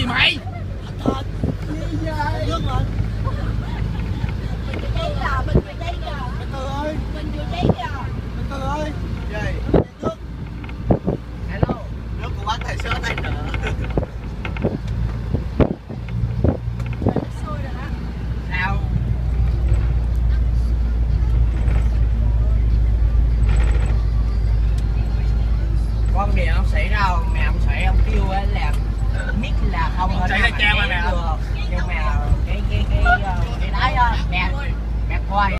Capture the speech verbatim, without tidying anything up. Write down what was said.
mày. Thật đi về. Nước rồi. Mình vừa cháy kìa, mình vừa cháy kìa. Từ từ ơi. Mình vừa cháy kìa. Từ từ ơi. Gì? Nước. Hello. Nước của bác thầy sữa tay nữa. Xôi rồi đó. Sao? Con điện ông sĩ đâu, mẹ ông sĩ ông kêu ấy là biết là không ở Chạy ra chèo mà mẹ. nhưng mà cái cái cái cái đáy đó mẹ mẹ coi